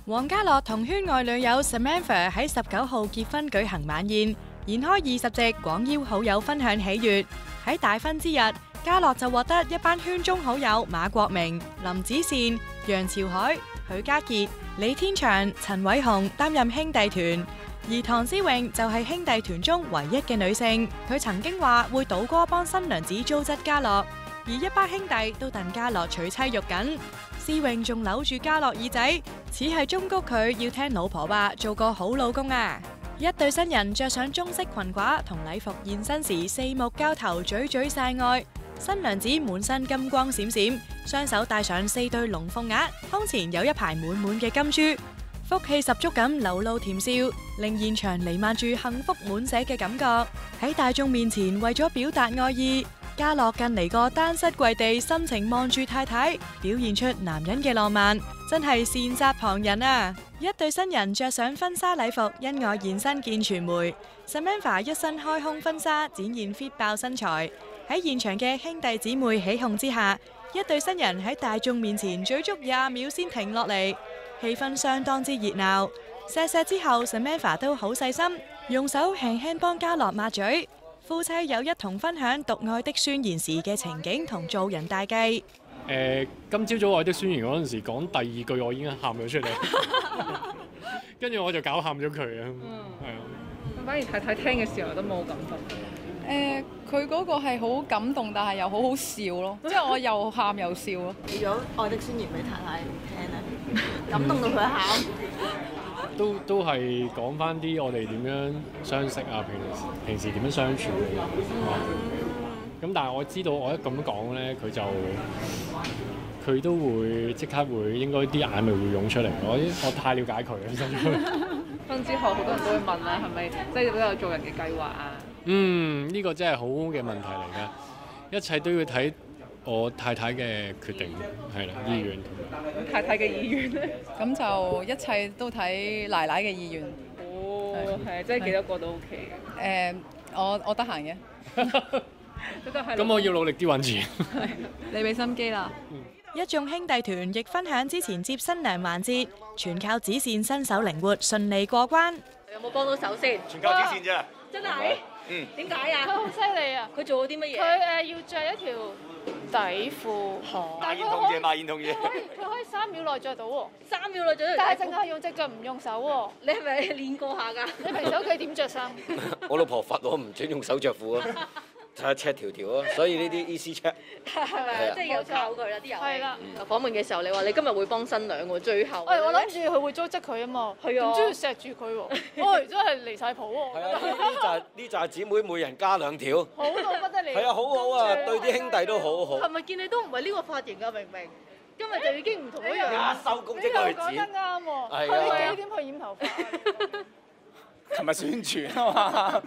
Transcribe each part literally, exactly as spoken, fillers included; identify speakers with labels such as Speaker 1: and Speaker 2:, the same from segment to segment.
Speaker 1: 王嘉洛同圈外女友 Samantha 喺十九號結婚舉行晚宴，筵開二十席，廣邀好友分享喜悅。喺大婚之日，嘉洛就獲得一班圈中好友馬國明、林子善、楊潮凱、許家傑、李天祥、陳偉雄擔任兄弟團，而唐詩詠就係兄弟團中唯一嘅女性。佢曾經話會倒戈幫新娘子糟質嘉洛，而一班兄弟都戥嘉洛娶妻肉緊。詩詠仲扭住嘉洛耳仔，似係忠告佢要聽老婆話，做個好老公啊！一對新人着上中式裙褂同禮服現身時，四目交投，嘴嘴晒愛。新娘子滿身金光閃閃，雙手戴上四對龍鳳鈪，胸前有一排滿滿嘅金珠，福氣十足咁流露甜笑，令現場彌漫住幸福滿瀉嘅感覺。喺大眾面前為咗表達愛意，嘉洛更嚟個單膝跪地，深情望住太太，表現出男人嘅浪漫，真係羨煞旁人啊！一對新人着上婚紗禮服，恩愛現身見傳媒。Samantha 一身開胸婚紗，展現 fit 爆身材。喺現場嘅兄弟姊妹起哄之下，一對新人喺大眾面前咀足廿秒先停落嚟，氣氛相當之熱鬧。錫錫之後 ，Samantha 都好細心，用手輕輕幫嘉洛抹嘴。夫妻有一同分享讀愛的宣言時嘅情景同做人大計。
Speaker 2: 誒，今朝早愛的宣言嗰陣時講第二句，我已經喊咗出嚟，跟住我就搞喊咗佢啊，係啊。
Speaker 3: 咁反而太太聽嘅時候都冇感動。
Speaker 4: 誒，佢嗰個係好感動，但係又好好笑咯，即係我又喊又笑咯。
Speaker 5: 如果愛的宣言俾太太聽咧，感動到佢喊。
Speaker 2: 都都係講翻啲我哋點樣相識啊，平時平時點樣相處嘅。咁、嗯、但係我知道我一咁講咧，佢就佢都會即刻會應該啲眼淚會湧出嚟。我我太了解佢啦，真係。
Speaker 3: 婚之後好多人都會問啦，係咪即係都有做人嘅計劃啊？
Speaker 2: 嗯，呢、呢個真係好嘅問題嚟嘅，一切都要睇我太太嘅決定，係啦，意願。
Speaker 3: 太太嘅意願咧？
Speaker 4: 咁就一切都睇奶奶嘅意願。
Speaker 3: 哦，係，即係幾多個都 OK 嘅。
Speaker 4: 誒，我我得閒嘅。
Speaker 2: 咁我要努力啲揾錢。
Speaker 4: 你俾心機啦。
Speaker 1: 一眾兄弟團亦分享之前接新娘環節，全靠子善身手靈活，順利過關。
Speaker 5: 有冇幫到手先？
Speaker 6: 全靠子善啫。
Speaker 5: 真係？嗯。點解啊？佢好犀利啊！佢做咗啲乜嘢？
Speaker 7: 佢誒要着一條底褲，
Speaker 6: 賣煙筒嘢，賣煙筒嘢。
Speaker 7: 佢可以三秒內着到喎，
Speaker 5: 三秒內着到。
Speaker 7: 但係淨係用隻腳唔用手喎。
Speaker 5: 你係咪練過下㗎？
Speaker 7: 你平時屋企點着衫？
Speaker 8: 我老婆罰我唔準用手着褲啊，睇下赤條條啊，所以呢啲 easy check。
Speaker 5: 係咪？即係有靠佢啦，啲遊戲。
Speaker 7: 係啦。
Speaker 5: 訪問嘅時候，你話你今日會幫新娘喎，最後。
Speaker 7: 誒，我諗住佢會糟質佢啊嘛，
Speaker 5: 係啊，
Speaker 7: 唔知要錫住佢喎。喂，真係離曬譜喎。
Speaker 8: 係啊，呢紮呢紮姊妹每人加兩條。
Speaker 7: 好到不得了。
Speaker 8: 係啊，好好啊，對啲兄弟都好好。
Speaker 5: 係咪見你都唔係呢個髮型㗎？明明今日就已經唔同一樣。
Speaker 8: 一收工即刻去剪。
Speaker 7: 講得啱喎。
Speaker 8: 係
Speaker 7: 啊。
Speaker 8: 你
Speaker 7: 幾點去染頭髮？
Speaker 6: 琴日宣傳啊嘛。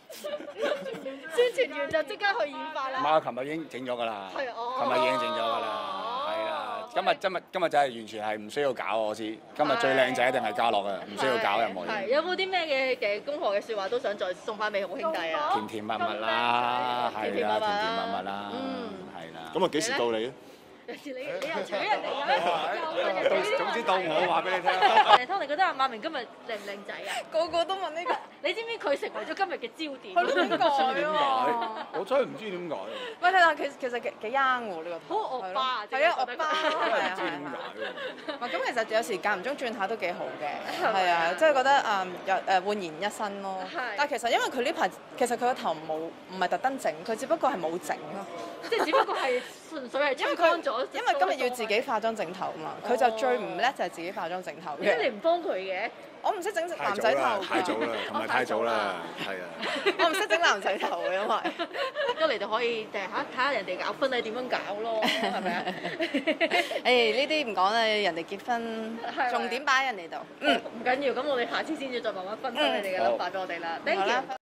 Speaker 5: 宣傳完就即刻去染髮啦。
Speaker 6: 唔係，我琴日已經整咗㗎啦。
Speaker 5: 係哦。
Speaker 6: 琴日已經整咗㗎啦。係啦，今日今日今日就係完全係唔需要搞我知。今日最靚仔一定係嘉洛嘅，唔需要搞任何嘢。
Speaker 5: 係有冇啲咩嘅嘅恭賀嘅説話都想再送翻俾好兄弟啊？
Speaker 6: 甜甜蜜蜜啦，係啦，甜甜蜜蜜啦，
Speaker 5: 嗯，
Speaker 6: 係啦。
Speaker 9: 咁啊幾時到你啊？
Speaker 5: 有時你你又娶人哋嘅，
Speaker 6: 總之到我話俾你聽。
Speaker 5: 誒，湯，你覺得阿馬明今日靚唔靚仔啊？
Speaker 4: 個個都問呢個。
Speaker 5: 你知唔知佢成為咗今日嘅焦點？
Speaker 4: 佢點解
Speaker 6: 點解？我真係唔知點解。
Speaker 4: 喂，但係其其實幾幾 young 喎呢個。
Speaker 5: 好惡霸啊！
Speaker 4: 係啊，惡霸。
Speaker 6: 真係唔知點解喎。
Speaker 4: 唔係咁，其實有時間唔中轉下都幾好嘅，係啊，即係覺得誒有誒煥然一新咯。但係其實因為佢呢排其實佢個頭冇唔係特登整，佢只不過係冇整咯。
Speaker 5: 即係只不過係純粹係吹乾咗。
Speaker 4: 因為今日要自己化妝整頭嘛，佢就最唔叻就係自己化妝整頭嘅。
Speaker 5: 點解你唔幫佢嘅？
Speaker 4: 我唔識整男仔頭。
Speaker 6: 太早啦，同埋太早啦，係啊。
Speaker 4: 我唔識整男仔頭嘅，因為
Speaker 5: 一嚟就可以誒嚇睇下人哋搞婚禮點樣搞咯，係咪啊？
Speaker 4: 誒呢啲唔講啦，人哋結婚重點擺喺人哋度。
Speaker 5: 嗯，唔緊要，咁我哋下次先至再慢慢分享你哋嘅諗法俾我哋啦。Thank you。